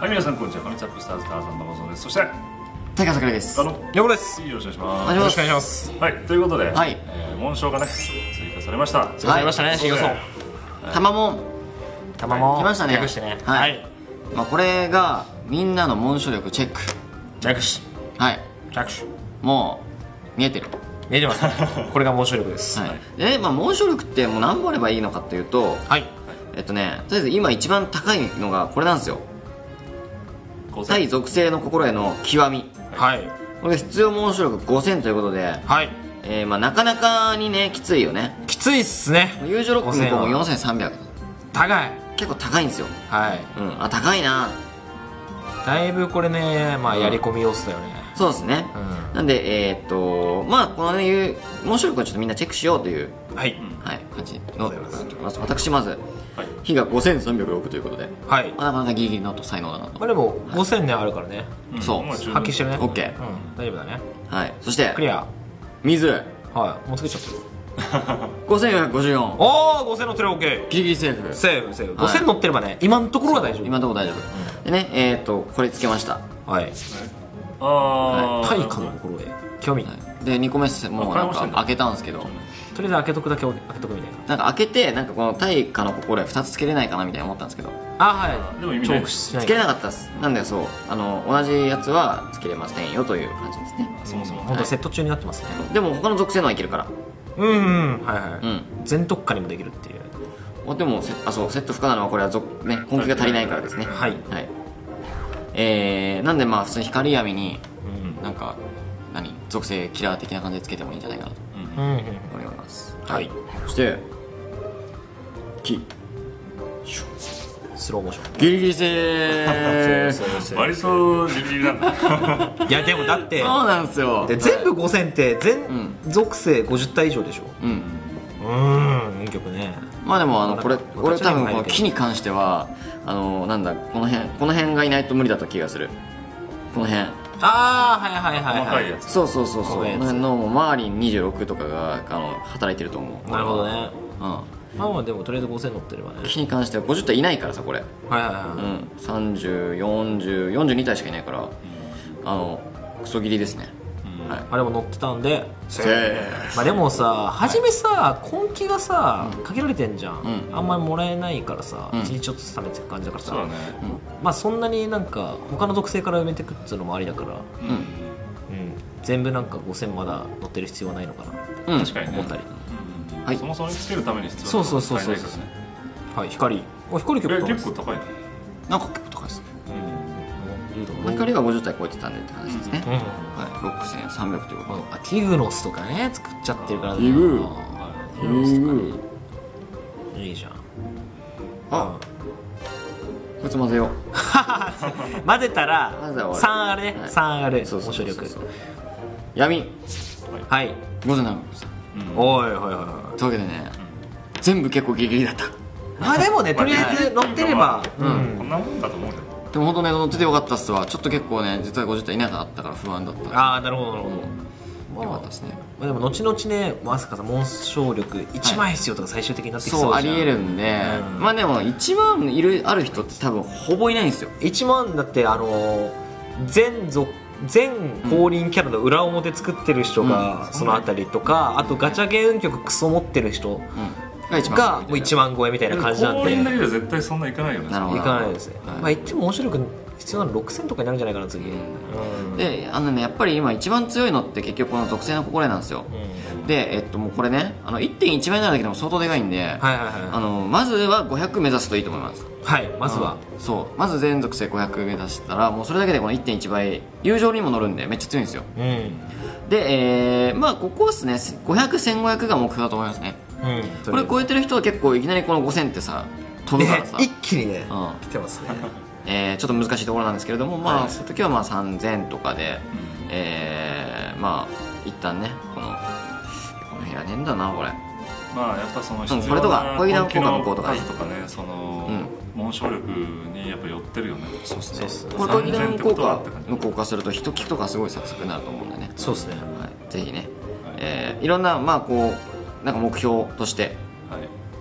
はい、皆さんこんにちは。こんにちは。ピスターズターザンの放送です。そして大川桜井です。 よろです。 よろしくお願いします。 よろしくお願いします。 はい、ということで、 はい、 紋章がね追加されました。 追加されましたね。新要素。 玉紋来ましたね。 略してね。 はい。まあこれがみんなの紋章力チェック。 着手。 はい。 着手。 もう見えてる。 見えてます。これが紋章力です。 はい。で、まあ紋章力ってもう何本あればいいのかというと、 はい。 とりあえず今一番高いのがこれなんですよ。対属性の心得の極み。 はい。 これが必要紋章力5000ということで、 はい。 まあなかなかにねきついよね。 きついっすね。 友情ロックの方も4300。 高い。 結構高いんですよ。 はい。 あ、高いな。 だいぶこれね、まあやり込み要素だよね。 そうですね。なんでまあこのね紋章力をちょっとみんなチェックしようというはい感じの私まず火が5306ということで、 はい。 なかなかギリギリの才能だなと。 まあでも5000年あるからね。 そう発揮してるね。 オッケー。 大丈夫だね。 はい。そしてクリア。 水。 はい。もうつけちゃってる。 5454。 おお、5000乗ってる。オッケー。 ギリギリセーフ。 セーフ。5000乗ってればね、今のところは大丈夫。 今のところ大丈夫。でね、これつけました。 はい。対価の心得興味ない。 で2個目もうなんか開けたんですけど、 とりあえず開けとくだけ開けとくみたいな。 なんか開けてなんかこの対価の心得2つつけれないかなみたいな思ったんですけど、 はい。 でも意味ない。 しない。 つけれなかったです。なんでそう同じやつはつけれませんよという感じですね。 そもそも本当セット中になってますね。 でも他の属性のはいけるから。 はいはい。全特化にもできるっていう。 でもそうセット不可なのはこれは根気が足りないからですね。 はい。 なんでまあ普通に光闇になんか属性キラー的な感じでつけてもいいんじゃないかなと思います。 はい。 そしてスローモーションギリギリセーフ。 割とギリギリなんだ。 いやでもだってそうなんですよ。 で全部5000って全属性50体以上でしょ。いい曲ね。 まあでもこれ多分この木に関してはなんだこの辺がいないと無理だった気がする。この辺。 はいそうこの辺のマーリン26とかが働いてると思う。 なるほどね。まあでもとりあえず5000乗ってればね。 木に関しては50体いないからさこれ。304042体しかいないからクソギリですね。 あれも乗ってたんでセーフ。 まあでもさ初めさ根気がさ限られてんじゃん。あんまりもらえないからさ1日ちょっとずつ貯めていく感じだからさ、まあそんなになんか他の属性から埋めていくっていうのもありだから、全部なんか5000まだ乗ってる必要はないのかなって思ったり。 そもそもにつけるために必要なそうはい。光結構高い。 なんか結構高いですね。光が50体超えてたんでって話ですね。6300ということ。 ティグノスとかね作っちゃってるからね。 ティグいいじゃん。 こいつ混ぜよう。 混ぜたら3あるね。3ある。 そう面白力。 闇。 はい。 5700。 おい。 というわけでね全部結構ギリギリだった。 まあでもねとりあえず乗ってればこんなもんだと思うけど。 でも本当ね乗っててよかったっすわ。ちょっと結構ね実は50体いなかったから不安だった。 ああなるほどよかったですね。 でも後々ねまさかさ紋章力1万必要とか最終的になってきそうじゃん。 そうありえるんでまあでも1万ある人って多分ほぼいないんですよ。 1万だって全降臨キャラの裏表作ってる人がそのあたりとか、あとガチャゲー運曲クソ持ってる人がもう1万超えみたいな感じなんで。 降臨だけじゃ絶対そんないかないよね。 いかないですね。まあ言っても面白く必要なの6000とかになるんじゃないかな次。 でやっぱり今一番強いのって結局この属性の心得なんですよ。でもうこれね1.1 倍になるだけでも相当でかいんで、まずは500目指すといいと思います。 はいまずはまず全属性500目指したらもうそれだけでこの 1.1 倍友情にも乗るんでめっちゃ強いんですよ。でまあここはですね500、1500が目標だと思いますね。これ超えてる人は結構いきなりこの5000ってさ飛ぶからさ一気にね来てますね。 ちょっと難しいところなんですけれども、まあそういう時はまあ3000とかでまあ一旦ねこの辺やねんだなこれ。 まあやっぱその必これとか要な効果向こうとかねその紋章力にやっぱ寄ってるよね。 そうですね。これ攻撃弾効果無効化すると人聞くとかすごいサクサクになると思うんでね。 そうですね。 ぜひねいろんなまあこうなんか目標として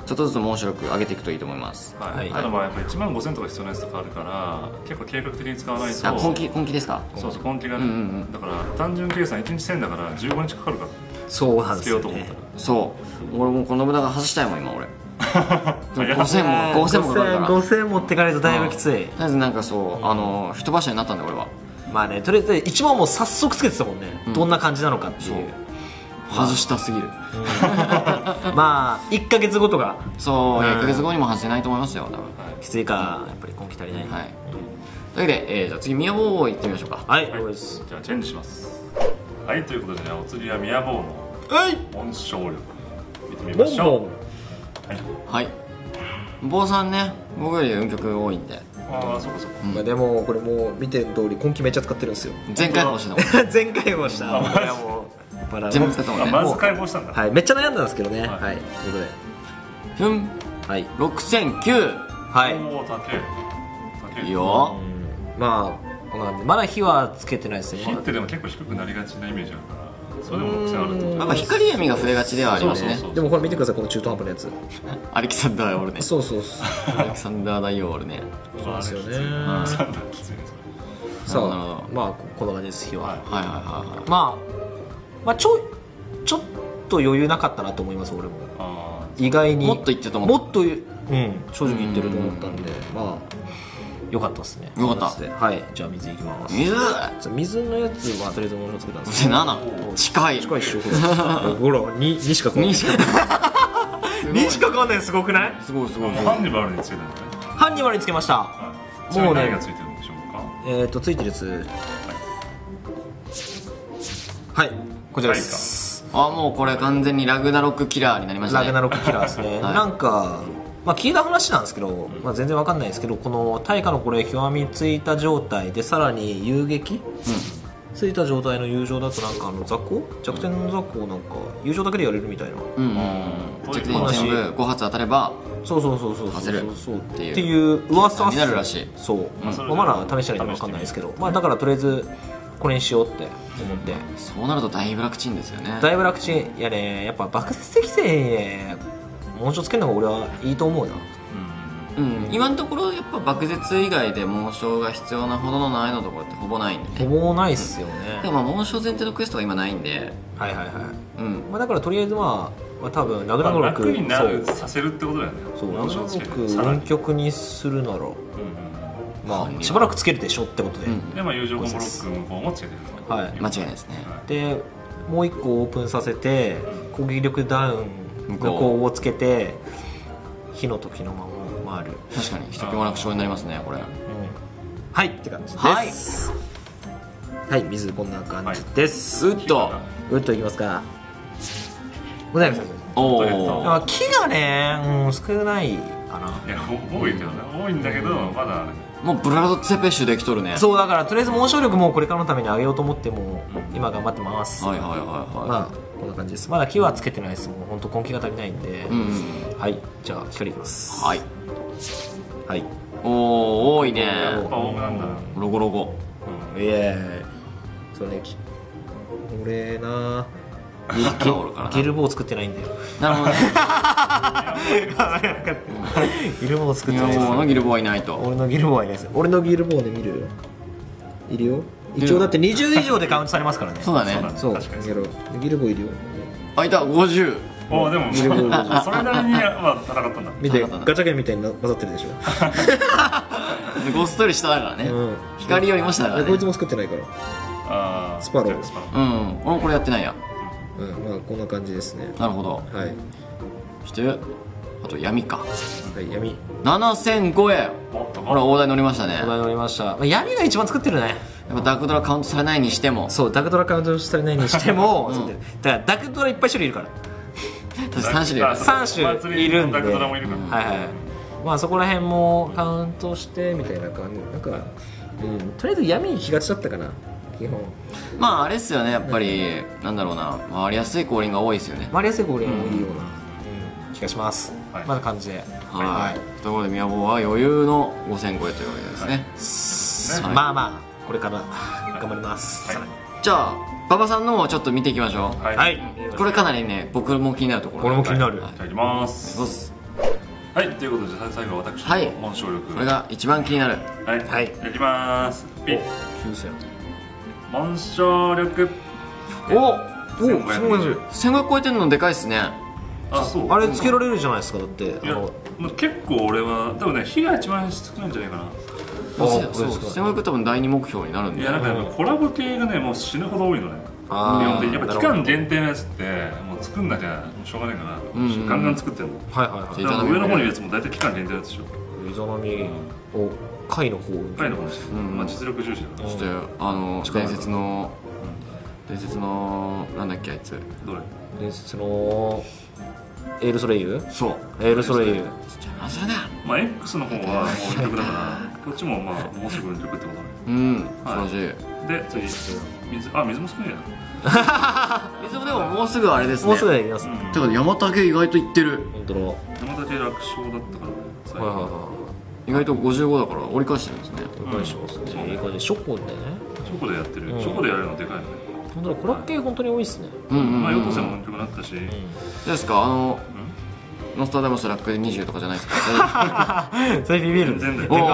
ちょっとずつ面白く上げていくといいと思います。 はい、ただまあやっぱ1万5000とか必要なやつとかあるから結構計画的に使わないと。 今期ですか？ そうそう、今期がね、だから単純計算1日1000だから15日かかるから、 そうなんですよね。 つけようと思ったら。 そう俺もこの無駄が外したいもん今俺。5000もかかるから 5000持ってかないとだいぶきつい。 とりあえずなんかそう人柱になったんだ俺は。 まあね、とりあえず1万も早速つけてたもんね、どんな感じなのかっていう。 外したすぎる。 まあ1ヶ月後とかそう1ヶ月後にも外せないと思いますよ多分。 きついか、やっぱり今期足りない。 はい、というわけで、じゃあ次宮坊行ってみましょうか。 はい、 じゃあチェンジします。はい、ということでね、お次は宮坊の紋章力見てみましょう。 はい、坊さんね、僕より運曲多いんで。 ああ、そこそこ。 まあでもこれもう見てる通り今期めっちゃ使ってるんですよ。 全開放したの。 全開放した。 全部使ったもんね。 まず解放したんだ。 はい、めっちゃ悩んだんですけどね。はい、ということでふん、はい、6009。 はい、 おお、高い。 いいよ。 まあこんなんでまだ火はつけてないですね。 火ってでも結構低くなりがちなイメージあるから、それでも6000あると。 まあ光闇が増えがちではありますね。 でもこれ見てください、この中途半端なやつ。 アレキサンダーおるね。 そうアレキサンダー大王おるね。 そうですよね。 さあ、まあこんな感じです、火は。 はいはいはい。 まあちょっと余裕なかったなと思います俺も。意外にもっと言ってたと思う。 もっと正直言ってると思ったんで、まあよかったですね。 よかった。 はい、じゃあ水いきます。水のやつはとりあえずものをつけたんですけど。 7近いっしょ。ほら2しか変わんない。2しか変わんない。すごくない？ すごい。 ハンニバルにつけたんだね。 ハンニバルにつけました。 もうね、何がついてるんでしょうか？ ついてるやつ、はい、こちらです。 もうこれ完全にラグナロックキラーになりましたね。 ラグナロックキラーですね。なんかまあ聞いた話なんですけど、まあ全然わかんないですけど、この大化のこれ極みついた状態でさらに遊撃ついた状態の友情だとなんか雑魚弱点の雑魚をなんか友情だけでやれるみたいな。 弱点全部5発当たればそう外れるっていう噂になるらしい。 そう、まだ試してないんで分かんないですけど、まあだからとりあえずこれにしようって思って。 そうなると大ブラクチンですよね。 大ブラクチン、いやね、やっぱ爆絶適正にね紋章つけるのが俺はいいと思うな。 今のところやっぱ爆絶以外で紋章が必要なほどの難易度のところってほぼないんでね。 ほぼないっすよね。 でも紋章前提のクエストは今ないんで、 はいはいはい。まあだからとりあえずまあ多分ラグナロク楽になるさせるってことだよね。 そうラグナロク音曲にするならまあしばらくつけるでしょってことで。 でまあ友情コンボロック向こうもつけてると。 はい、間違いないですね。 でもう一個オープンさせて攻撃力ダウン向こうをつけて火の時のまま回る。 確かに一気も楽勝になりますねこれ。 はいって感じです。はい、水こんな感じです。ウッドいきますか。ございます。木がね少ないかな。 いや多いけどね、多いんだけどまだもうブラドツェペッシュできとるね。 そうだからとりあえず紋章力もこれからのために上げようと思っても今頑張ってます。まあこんな感じです。まだ木はつけてないです。もう本当根気が足りないんで。はい、じゃあ光いきます。はい多いね。 やっぱ多めなんだ。 ロゴイエーイ。それ俺なギルボー作ってないんだよ。なるほどね。ギルボー作ってないです。 俺のギルボーはいないと。 俺のギルボーはいないです。俺のギルボーで見るいるよ。一応だって20以上でカウントされますからね。 そうだね。 そうギルボーいるよ。 あ、いた。50。 おでもそれなりにまあ高かったんだ。 見てガチャゲンみたいに混ざってるでしょ。 ゴーストより下だからね。光よりも下だからね。 こいつも作ってないから。スパロー。 俺もこれやってないや。 まあこんな感じですね。 なるほど。はい。してあと闇か。 はい闇。 7005円。ほら大台乗りましたね。 大台乗りました。闇が一番作ってるね。 やっぱダークドラカウントされないにしても。 そうダークドラカウントされないにしても。だからダークドラいっぱい種類いるから。3種いるんで。まあそこら辺もカウントしてみたいな感じ。なんかとりあえず闇に来がちだったかな。基本まああれっすよね、やっぱりなんだろうな、回りやすい降臨が多いですよね。 回りやすい降臨もいいような気がします。まだ感じで。 はいところで宮坊は余裕の5000超えというわけですね。 まあまあこれから頑張ります。 じゃあ馬場さんのもちょっと見ていきましょう。 はい、 これかなりね僕も気になるところ。 俺も気になる。 いただきます。 はい、ということで最後は私はいの紋章力、 これが一番気になる。 はい、 はい、 いきまーす。ピッ 9000。 紋章力お 1520。 1500超えてるのでかいっすね。 あ、そう。 あれつけられるじゃないですか。だっていや、結構俺は多分ね、火が一番少ないんじゃないかな。 そう1500多分第2目標になるんで。 いや、なんかコラボ系がね、もう死ぬほど多いのね。基あ本的にやっぱ期間限定のやつってもう作んなきゃしょうがないから、ガンガン作ってんの。 はいはいはい。 だから上の方にいるやつも大体期間限定のやつでしょ。 イザナミを貝の方貝の方にして、まあ実力重視だから。 そして伝説のなんだっけあいつ。 どれ？ 伝説のエールソレイユ。 そうエールソレイユ。 それだ。 まあ X の方はもう運力だからこっちもまあもうすぐ運力ってことね。 素晴らしい。 で次水も少ないな。水もでももうすぐあれですね。 もうすぐできます。 てか山竹意外といってる。 本当だ。 山竹楽勝だったからね。 意外と55だから折り返してるんですね。 折り返してますね。いい感じ。ショコでね。 ショコでやってる。ショコでやるのでかいよね。 本当だ、コラッケ本当に多いですね。 まあヨトセも運極になったし。 ですかノスタダムスラックで20とかじゃないですか。 それビビる。 全然だよ。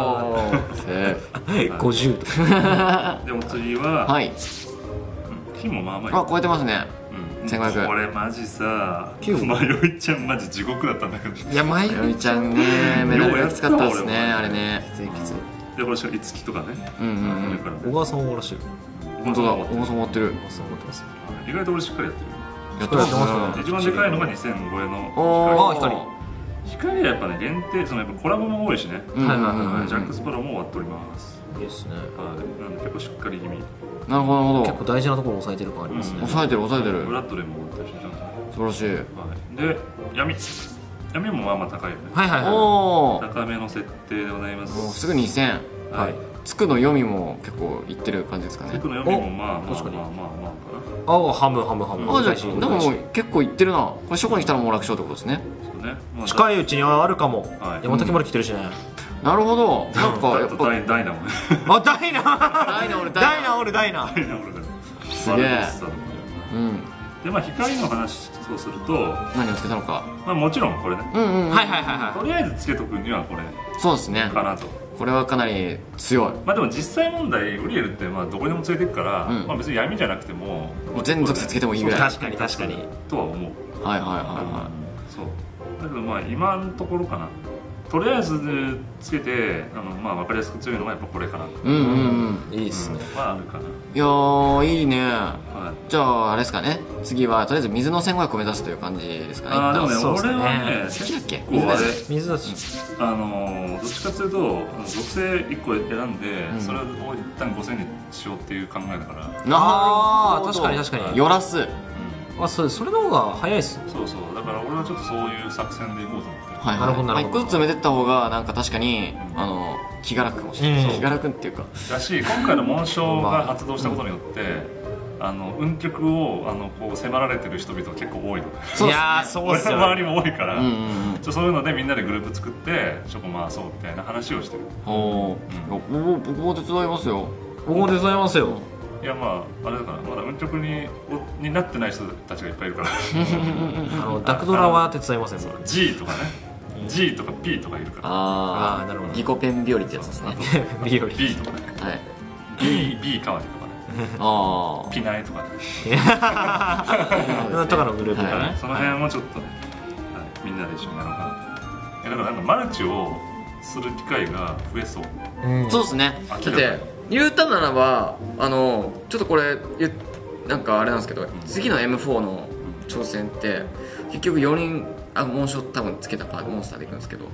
50とか。 でも次は火もまあまあ。 あ、超えてますね。1500。 これマジさ、迷いちゃんマジ地獄だったんだけど。 いや、迷いちゃんね、メダルがきつかったですね、あれね。 きついきつい。で、これしかいつきとかね。 小川さんもらしい。 本当だ、小川さん終わってる。 意外と俺しっかりやってる。 やってますね。 一番でかいのが2000超えの光はやっぱね限定、そのやっぱコラボも多いしね。ジャックスパローも終わっております。 いいですね。 なんで結構しっかり気味。 なるほどなるほど。 結構大事なところを抑えてる感ありますね。 抑えてる抑えてる。 ブラッドレーも終わったし、ちゃんと。 素晴らしい。 で闇もまあまあ高いよね。 はいはいはい。 高めの設定でございます。 もうすぐ2000。はい。つくの読みも結構いってる感じですかね。 つくの読みもまあまあまあまあかな。 ハム。 あ、じゃあでももう結構いってるな。これ初夏に来たらもう楽勝ってことですね。 近いうちにあるかも。山竹まで来てるしね。 なるほど。なんかやっぱダイナもね。 あ、ダイナおる。 すげえ。 でまあ光の話をすると何をつけたのか。 まあもちろんこれね。 はい。 とりあえずつけとくにはこれ。 そうですね。 かなと。 これはかなり強い。 まあでも実際問題ウリエルってまあどこにでも連れてくから、まあ別に闇じゃなくても全属性つけてもいいぐらい。 確かにとは思う。そうだけどまあ今のところかな。とりあえずつけてまあ分かりやすく強いのがやっぱこれかな。 いいですね。 まああるかな。 いやーいいね。じゃああれですかね。次はとりあえず水の1500を目指すという感じですかね。 ああでもね俺はね好きだっけ？ 水だし。 どっちかというと属性1個選んでそれを一旦5000にしようっていう考えだから。 ああ確かに。 よらす。 それの方が早いっす。 そうだから俺はちょっとそういう作戦でいこうと思って。 なるほど。1個ずつ埋めてった方がなんか確かに気が楽かもしれない。気が楽っていうか。 だし今回の紋章が発動したことによって運極をこう迫られてる人々結構多いの。 いやそうっすよ。 俺の周りも多いからそういうのでみんなでグループ作ってちょっと回そうみたいな話をしてる。 僕も手伝いますよ。 いやまああれだからまだ運極になってない人たちがいっぱいいるからダクドラは手伝いません。 G とかね G とか P とかいるから。 ああなるほど。 ギコペン日和ってやつですね。 日和 B とかね。 はい。 B 代わりとかね。ピナイとかね。 とかのグループがね。 その辺もちょっとねみんなで一緒にやろうかな。だからなんかマルチをする機会が増えそう。 そうですね。だって言うたならばちょっとこれなんかあれなんですけど、次の M4 の挑戦って結局4人紋章多分つけたカードモンスターでいくんですけど、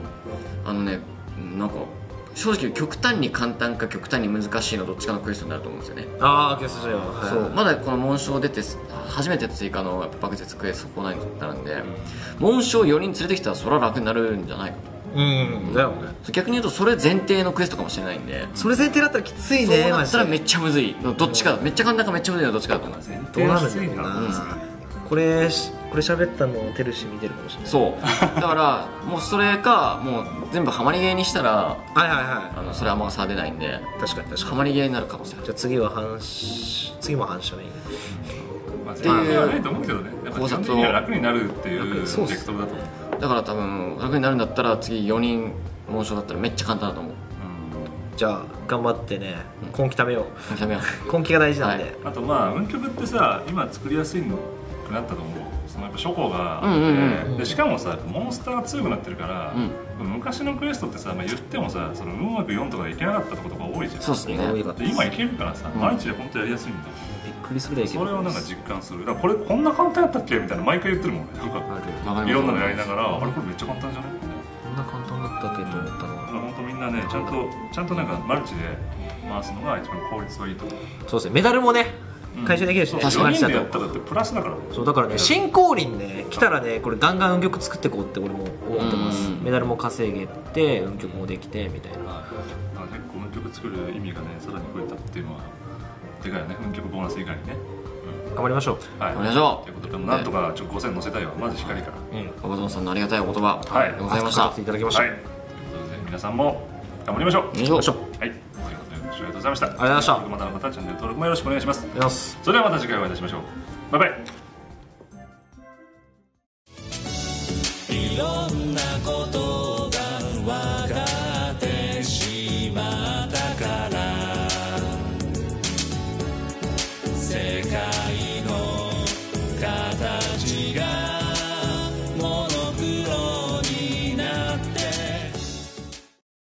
なんか正直極端に簡単か極端に難しいのどっちかのクエストになると思うんですよね。そうまだこの紋章出て初めて追加の爆絶クエスト来ないんだなんで、紋章4人連れてきたらそれは楽になるんじゃないかと。 だよね。 逆に言うとそれ前提のクエストかもしれないんで、 それ前提だったらきついね。 そうなったらめっちゃむずい。どっちかめっちゃ簡単かめっちゃむずいのどっちかだと思う。 どうなるんだろうな。これ喋ったのをテルシ見てるかもしれない。 そうだからもうそれかもう全部ハマりゲーにしたらそれはあんま差出ないんで、 確かにハマりゲーになる可能性ある。 じゃあ次も反射メインっていうはないと思うけどね。やっぱ基本的には楽になるっていうベクトルだと思う。 だから多分楽になるんだったら次4人紋章だったらめっちゃ簡単だと思う。 じゃあ頑張ってね、根気ためよやめよう。根気が大事なんで、 あとまあ運曲ってさ今作りやすいくなったと思う。そのやっぱ書庫があって、でしかもさモンスターが強くなってるから、昔のクエストってさ、言ってもさその運枠4とかでいけなかったことが多いじゃん。 そうっすね。 で今いけるからさ、毎日で本当やりやすいんだよ。 びっくりするだけどそれをなんか実感する。だからこんな簡単やったっけみたいな毎回言ってるもんね。なんかいろんなのやりながら、あれこれめっちゃ簡単じゃない？ こんな簡単だったっけと思ったのは、 本当みんなねちゃんとなんかマルチで回すのが一番効率がいいと思う。 そうですね、メダルもね回収できるしね。 4人でやったらってプラスだからね。 そうだからね、新降臨ね来たらね、これガンガン運曲作っていこうって俺も思ってます。メダルも稼げて運曲もできてみたいな。 だから結構運曲作る意味がねさらに増えたっていうのはでかいよね。運曲ボーナス以外にね。 頑張りましょう。 はい。 頑張りましょう。 ということでなんとか5000乗せたいわ。まず光から。 ババゾンさんのありがたいお言葉でございまし語た。 っていただきました。 はい。ということで皆さんも頑張りましょう。 よいしょ。 ましょう。 はい。ということでご視聴ありがとうございました。 ありがとうございました。 またの方チャンネル登録もよろしくお願いします。 ありがとうございます。 それではまた次回お会いいたしましょう。バイバイ。